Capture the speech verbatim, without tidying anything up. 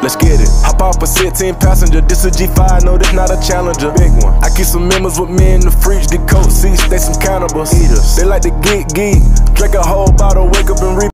let's get it. Hop off a sixteen passenger, this a G five, no, this not a Challenger. Big one. I keep some members with me in the fridge, get coat seats, they some cannibals. Eaters. They like to geek geek, drink a whole bottle, wake up and repeat.